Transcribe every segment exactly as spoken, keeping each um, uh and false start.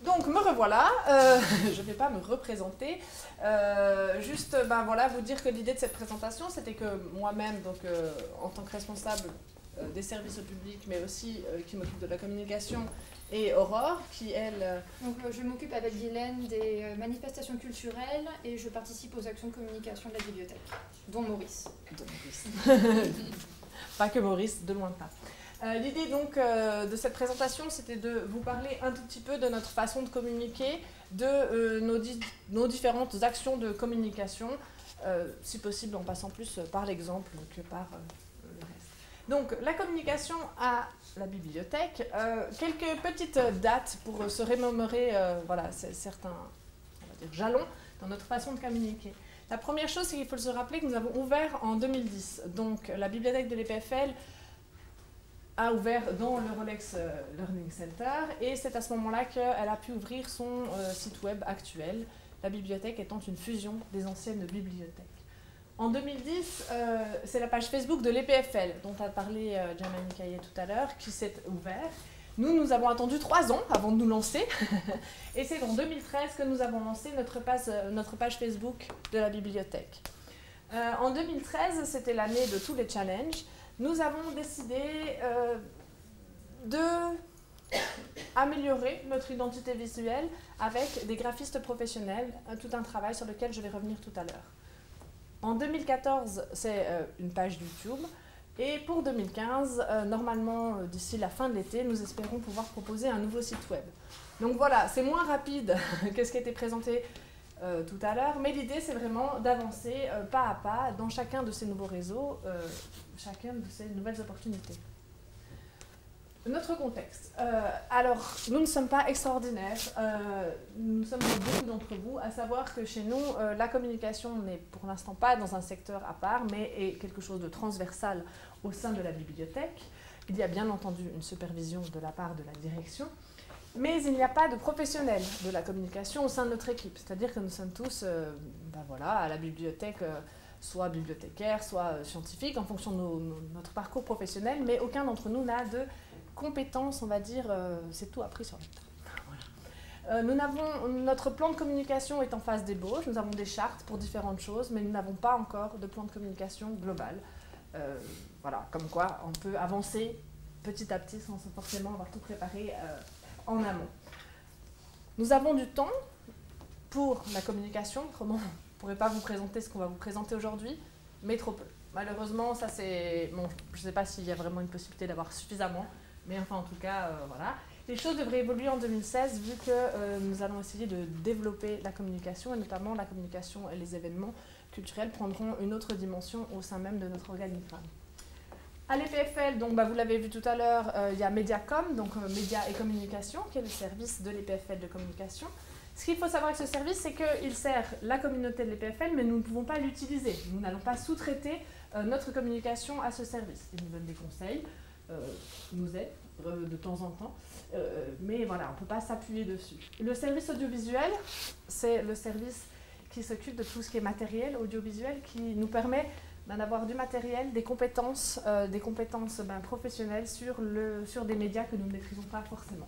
Donc me revoilà, euh, je ne vais pas me représenter, euh, juste ben, voilà, vous dire que l'idée de cette présentation c'était que moi-même, donc, euh, en tant que responsable euh, des services au public, mais aussi euh, qui m'occupe de la communication, et Aurore qui elle... Euh, donc, euh, je m'occupe avec Guylaine des euh, manifestations culturelles et je participe aux actions de communication de la bibliothèque, dont Maurice. Dont Maurice. Pas que Maurice, de loin pas. Euh, L'idée donc euh, de cette présentation, c'était de vous parler un tout petit peu de notre façon de communiquer, de euh, nos, di nos différentes actions de communication, euh, si possible en passant plus par l'exemple que par euh, le reste. Donc la communication à la bibliothèque, euh, quelques petites dates pour se remémorer euh, voilà, certains on va dire, jalons dans notre façon de communiquer. La première chose, c'est qu'il faut se rappeler que nous avons ouvert en deux mille dix, donc la bibliothèque de l'E P F L a ouvert dans le Rolex Learning Center et c'est à ce moment-là qu'elle a pu ouvrir son euh, site web actuel, la bibliothèque étant une fusion des anciennes bibliothèques. En deux mille dix, euh, c'est la page Facebook de l'E P F L, dont a parlé euh, Djamani Kaye tout à l'heure, qui s'est ouverte. Nous, nous avons attendu trois ans avant de nous lancer et c'est en deux mille treize que nous avons lancé notre page, notre page Facebook de la bibliothèque. Euh, en deux mille treize, c'était l'année de tous les challenges. Nous avons décidé euh, d'améliorer notre identité visuelle avec des graphistes professionnels, tout un travail sur lequel je vais revenir tout à l'heure. En deux mille quatorze, c'est euh, une page YouTube, et pour deux mille quinze, euh, normalement, euh, d'ici la fin de l'été, nous espérons pouvoir proposer un nouveau site web. Donc voilà, c'est moins rapide que ce qui a été présenté Euh, tout à l'heure, mais l'idée c'est vraiment d'avancer euh, pas à pas dans chacun de ces nouveaux réseaux, euh, chacun de ces nouvelles opportunités. Notre contexte. Euh, alors, nous ne sommes pas extraordinaires, euh, nous sommes beaucoup d'entre vous, à savoir que chez nous, euh, la communication n'est pour l'instant pas dans un secteur à part, mais est quelque chose de transversal au sein de la bibliothèque. Il y a bien entendu une supervision de la part de la direction, mais il n'y a pas de professionnels de la communication au sein de notre équipe. C'est-à-dire que nous sommes tous euh, ben voilà, à la bibliothèque, euh, soit bibliothécaires, soit euh, scientifiques, en fonction de nos, nos, notre parcours professionnel, mais aucun d'entre nous n'a de compétences, on va dire, euh, c'est tout appris sur le tas. Voilà. Euh, nous n'avons, notre plan de communication est en phase d'ébauche, nous avons des chartes pour différentes choses, mais nous n'avons pas encore de plan de communication global. Euh, voilà, comme quoi on peut avancer petit à petit sans forcément avoir tout préparé euh, en amont. Nous avons du temps pour la communication, autrement on ne pourrait pas vous présenter ce qu'on va vous présenter aujourd'hui, mais trop peu. Malheureusement, ça c'est... Bon, je ne sais pas s'il y a vraiment une possibilité d'avoir suffisamment, mais enfin en tout cas, euh, voilà. Les choses devraient évoluer en deux mille seize, vu que euh, nous allons essayer de développer la communication, et notamment la communication et les événements culturels prendront une autre dimension au sein même de notre organigramme. À l'E P F L, donc, bah, vous l'avez vu tout à l'heure, euh, il y a Mediacom, donc euh, Médias et Communication, qui est le service de l'E P F L de communication. Ce qu'il faut savoir avec ce service, c'est qu'il sert la communauté de l'E P F L, mais nous ne pouvons pas l'utiliser. Nous n'allons pas sous-traiter euh, notre communication à ce service. Il nous donne des conseils, euh, nous aide euh, de temps en temps, euh, mais voilà, on ne peut pas s'appuyer dessus. Le service audiovisuel, c'est le service qui s'occupe de tout ce qui est matériel audiovisuel, qui nous permet d'avoir du matériel, des compétences, euh, des compétences ben, professionnelles sur, le, sur des médias que nous ne maîtrisons pas forcément.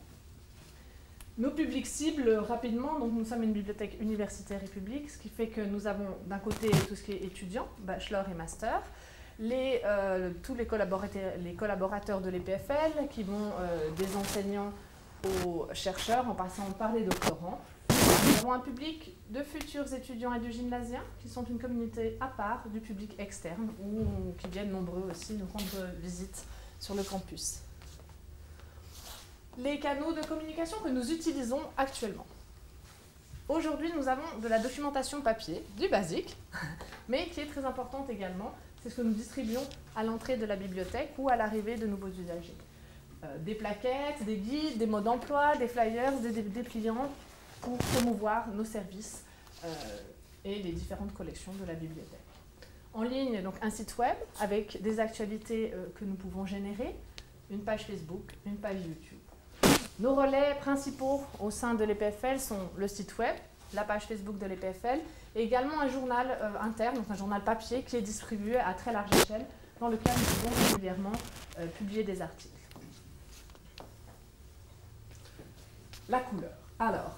Nos publics cibles, rapidement, donc nous sommes une bibliothèque universitaire et publique, ce qui fait que nous avons d'un côté tout ce qui est étudiant, bachelor et master, les, euh, tous les collaborateurs, les collaborateurs de l'E P F L qui vont euh, des enseignants aux chercheurs en passant par les doctorants. Nous avons un public de futurs étudiants et de gymnasiens qui sont une communauté à part du public externe ou qui viennent nombreux aussi nous rendre visite sur le campus. Les canaux de communication que nous utilisons actuellement. Aujourd'hui, nous avons de la documentation papier, du basique, mais qui est très importante également. C'est ce que nous distribuons à l'entrée de la bibliothèque ou à l'arrivée de nouveaux usagers. Euh, des plaquettes, des guides, des mots d'emploi, des flyers, des dépliants, pour promouvoir nos services euh, et les différentes collections de la bibliothèque. En ligne, donc un site web avec des actualités euh, que nous pouvons générer, une page Facebook, une page YouTube. Nos relais principaux au sein de l'E P F L sont le site web, la page Facebook de l'E P F L et également un journal euh, interne, donc un journal papier qui est distribué à très large échelle dans lequel nous pouvons régulièrement euh, publier des articles. La couleur. Alors,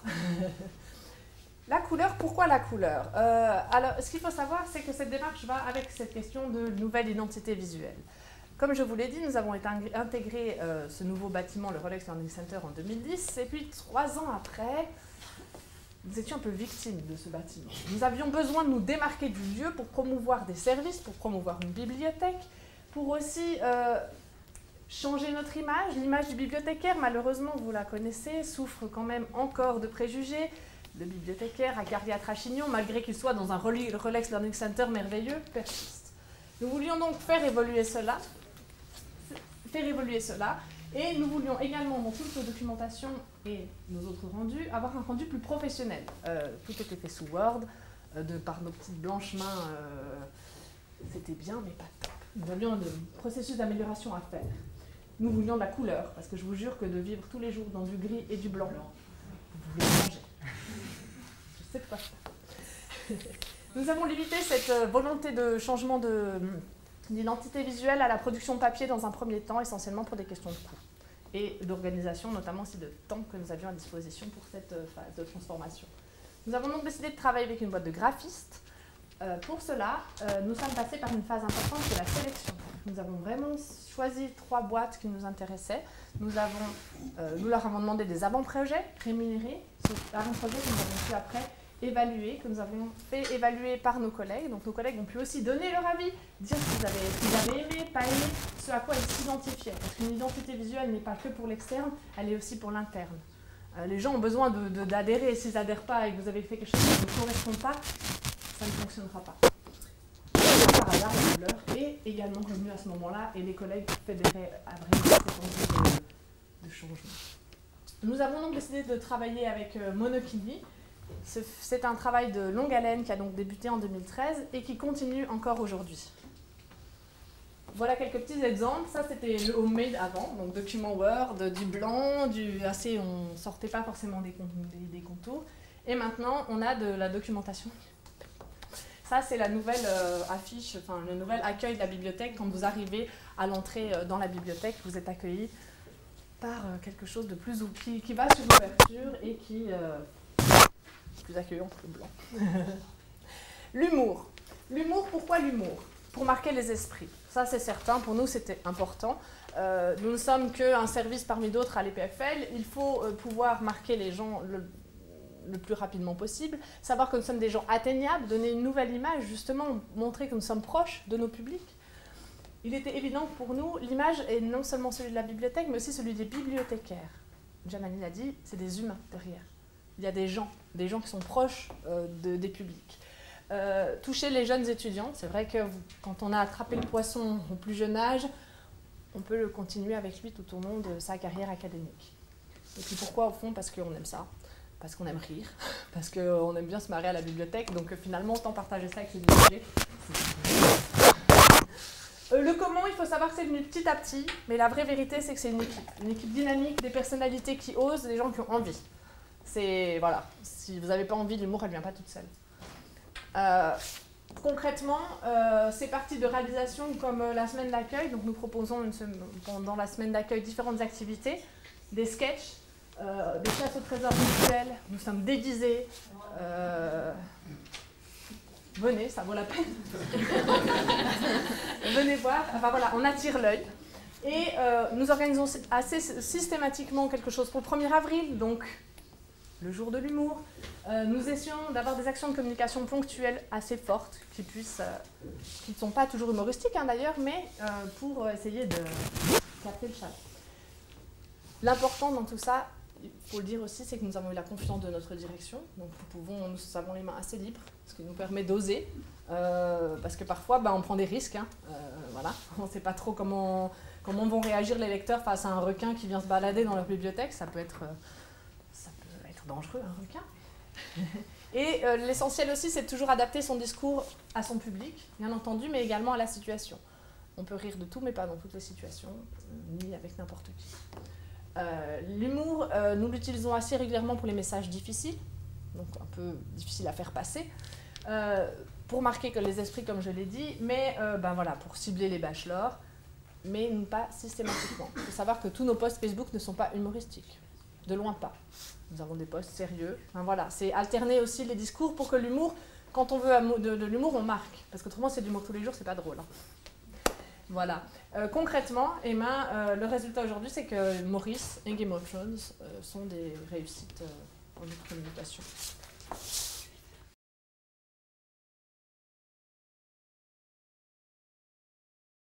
la couleur, pourquoi la couleur? euh, Alors, ce qu'il faut savoir, c'est que cette démarche va avec cette question de nouvelle identité visuelle. Comme je vous l'ai dit, nous avons intégré euh, ce nouveau bâtiment, le Rolex Learning Center, en deux mille dix, et puis trois ans après, nous étions un peu victimes de ce bâtiment. Nous avions besoin de nous démarquer du lieu pour promouvoir des services, pour promouvoir une bibliothèque, pour aussi euh, changer notre image. L'image du bibliothécaire, malheureusement, vous la connaissez, souffre quand même encore de préjugés. Le bibliothécaire à Carrière-Trachignon, malgré qu'il soit dans un Rolex Learning Center merveilleux, persiste. Nous voulions donc faire évoluer cela, faire évoluer cela, et nous voulions également, dans toute nos documentations et nos autres rendus, avoir un rendu plus professionnel. Euh, tout était fait sous Word, euh, de par nos petites blanches mains, euh, c'était bien, mais pas top. Nous avions un processus d'amélioration à faire. Nous voulions de la couleur, parce que je vous jure que de vivre tous les jours dans du gris et du blanc, vous voulez manger. Je sais pas ça. Nous avons limité cette volonté de changement d'identité visuelle à la production de papier dans un premier temps, essentiellement pour des questions de coût et d'organisation, notamment aussi de temps que nous avions à disposition pour cette phase de transformation. Nous avons donc décidé de travailler avec une boîte de graphistes. Euh, pour cela, euh, nous sommes passés par une phase importante qui est la sélection. Nous avons vraiment choisi trois boîtes qui nous intéressaient. Nous, avons, euh, nous leur avons demandé des avant-projets rémunérés, ces avant-projets que nous avons pu après évaluer, que nous avons fait évaluer par nos collègues. Donc nos collègues ont pu aussi donner leur avis, dire ce qu'ils avaient, qu'ils avaient aimé, pas aimé, ce à quoi ils s'identifiaient. Parce qu'une identité visuelle n'est pas que pour l'externe, elle est aussi pour l'interne. Euh, les gens ont besoin d'adhérer, et s'ils n'adhèrent pas et que vous avez fait quelque chose qui ne correspond pas, ça ne fonctionnera pas. Par hasard, la couleur est également revenue à ce moment-là et les collègues fédéraient à vraiment cette envie de, de changement. Nous avons donc décidé de travailler avec euh, Monokini. C'est un travail de longue haleine qui a donc débuté en deux mille treize et qui continue encore aujourd'hui. Voilà quelques petits exemples. Ça, c'était le homemade avant, donc document Word, du blanc, du assez, on ne sortait pas forcément des, des, des contours. Et maintenant, on a de la documentation. Ça, c'est la nouvelle euh, affiche, enfin le nouvel accueil de la bibliothèque. Quand vous arrivez à l'entrée euh, dans la bibliothèque, vous êtes accueilli par euh, quelque chose de plus qui, qui va sur l'ouverture et qui euh, est plus accueillant que le blanc. L'humour. L'humour, pourquoi l'humour? Pour marquer les esprits. Ça, c'est certain. Pour nous, c'était important. Euh, nous ne sommes qu'un service parmi d'autres à l'E P F L. Il faut euh, pouvoir marquer les gens le le plus rapidement possible, savoir que nous sommes des gens atteignables, donner une nouvelle image, justement, montrer que nous sommes proches de nos publics. Il était évident que pour nous, l'image est non seulement celui de la bibliothèque, mais aussi celui des bibliothécaires. Janani l'a dit, c'est des humains derrière. Il y a des gens, des gens qui sont proches euh, de, des publics. Euh, toucher les jeunes étudiants, c'est vrai que vous, quand on a attrapé le poisson au plus jeune âge, on peut le continuer avec lui tout au long de sa carrière académique. Et puis pourquoi, au fond? Parce qu'on aime ça. Parce qu'on aime rire, parce qu'on aime bien se marrer à la bibliothèque, donc finalement, autant partager ça avec les usagers. Euh, le comment, il faut savoir que c'est venu petit à petit, mais la vraie vérité, c'est que c'est une équipe. Une équipe dynamique, des personnalités qui osent, des gens qui ont envie. C'est, voilà, si vous n'avez pas envie, l'humour, elle ne vient pas toute seule. Euh, concrètement, euh, c'est parti de réalisations comme euh, la semaine d'accueil, donc nous proposons une semaine, pendant la semaine d'accueil différentes activités, des sketchs, Euh, des chasses au trésor virtuelles, nous sommes déguisés. Euh, venez, ça vaut la peine. Venez voir. Enfin voilà, on attire l'œil. Et euh, nous organisons assez systématiquement quelque chose pour le premier avril, donc le jour de l'humour. Euh, nous essayons d'avoir des actions de communication ponctuelles assez fortes, qui puissent, euh, qui ne sont pas toujours humoristiques hein, d'ailleurs, mais euh, pour essayer de capter le chat. L'important dans tout ça, il faut le dire aussi, c'est que nous avons eu la confiance de notre direction. Donc nous, pouvons, nous avons les mains assez libres, ce qui nous permet d'oser. Euh, parce que parfois, ben, on prend des risques. Hein. Euh, voilà. On ne sait pas trop comment, comment vont réagir les lecteurs face à un requin qui vient se balader dans leur bibliothèque. Ça peut être, ça peut être dangereux, un requin. Et euh, l'essentiel aussi, c'est de toujours adapter son discours à son public, bien entendu, mais également à la situation. On peut rire de tout, mais pas dans toutes les situations, ni avec n'importe qui. Euh, L'humour, euh, nous l'utilisons assez régulièrement pour les messages difficiles, donc un peu difficiles à faire passer, euh, pour marquer que les esprits, comme je l'ai dit, mais euh, ben voilà, pour cibler les bachelors, mais pas systématiquement. Il faut savoir que tous nos posts Facebook ne sont pas humoristiques. De loin pas. Nous avons des postes sérieux. Enfin, voilà, c'est alterner aussi les discours pour que l'humour, quand on veut de, de l'humour, on marque. Parce qu'autrement, c'est de l'humour tous les jours, c'est pas drôle. Hein. Voilà. Euh, concrètement, Emma, euh, le résultat aujourd'hui, c'est que Maurice et Game of Thrones euh, sont des réussites euh, en communication.